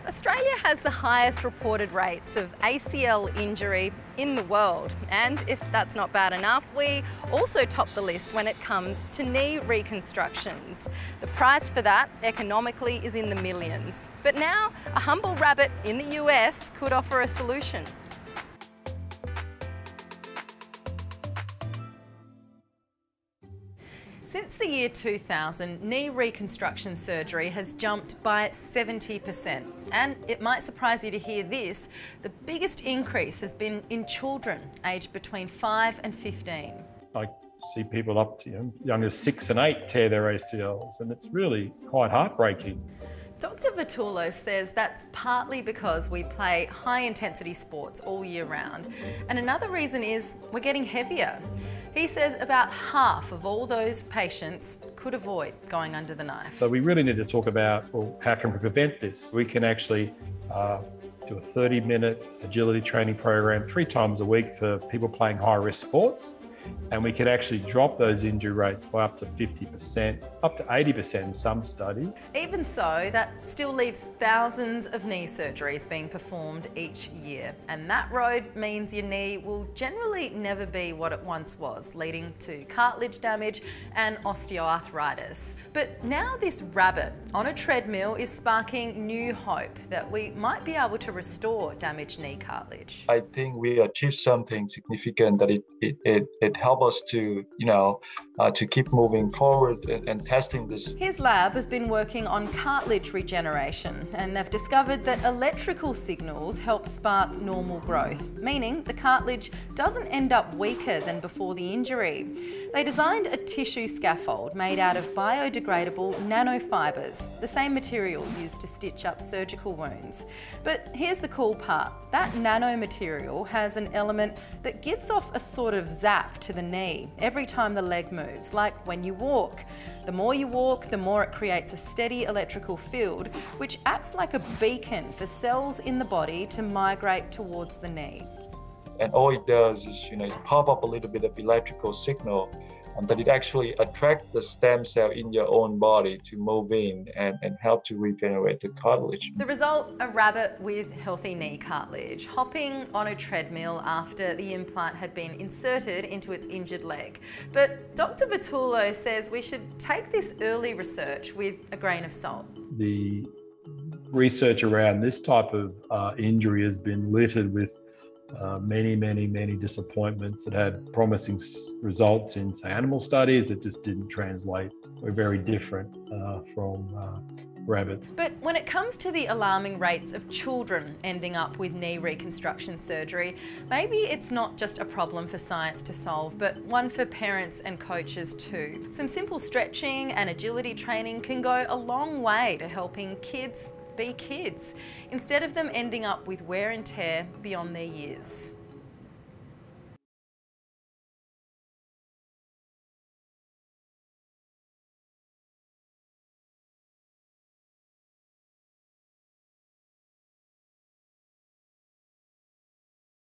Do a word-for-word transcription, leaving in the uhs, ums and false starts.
Australia has the highest reported rates of A C L injury in the world, and if that's not bad enough, we also top the list when it comes to knee reconstructions. The price for that, economically, is in the millions. But now, a humble rabbit in the U S could offer a solution. Since the year two thousand, knee reconstruction surgery has jumped by seventy percent. And it might surprise you to hear this, the biggest increase has been in children aged between five and fifteen. I see people up to, you know, young as six and eight tear their A C Ls, and it's really quite heartbreaking. Doctor Vitullo says that's partly because we play high-intensity sports all year round. And another reason is we're getting heavier. He says about half of all those patients could avoid going under the knife. So we really need to talk about, well, how can we prevent this? We can actually uh, do a thirty minute agility training program three times a week for people playing high-risk sports. And we could actually drop those injury rates by up to fifty percent, up to eighty percent in some studies. Even so, that still leaves thousands of knee surgeries being performed each year. And that road means your knee will generally never be what it once was, leading to cartilage damage and osteoarthritis. But now this rabbit on a treadmill is sparking new hope that we might be able to restore damaged knee cartilage. I think we achieved something significant that it, it, it, it helped us to, you know, uh, to keep moving forward and, and testing this. His lab has been working on cartilage regeneration, and they've discovered that electrical signals help spark normal growth, meaning the cartilage doesn't end up weaker than before the injury. They designed a tissue scaffold made out of biodegradable nanofibres, the same material used to stitch up surgical wounds. But here's the cool part. That nanomaterial has an element that gives off a sort of zap to the knee every time the leg moves, like when you walk. The more you walk, the more it creates a steady electrical field, which acts like a beacon for cells in the body to migrate towards the knee. And all it does is, you know, pop up a little bit of electrical signal, and that it actually attracts the stem cell in your own body to move in and, and help to regenerate the cartilage. The result, a rabbit with healthy knee cartilage, hopping on a treadmill after the implant had been inserted into its injured leg. But Doctor Vitullo says we should take this early research with a grain of salt. The research around this type of uh, injury has been littered with Uh, many, many, many disappointments. It had promising results in say, animal studies. It just didn't translate. We're very different uh, from uh, rabbits. But when it comes to the alarming rates of children ending up with knee reconstruction surgery, maybe it's not just a problem for science to solve, but one for parents and coaches too. Some simple stretching and agility training can go a long way to helping kids be kids, instead of them ending up with wear and tear beyond their years.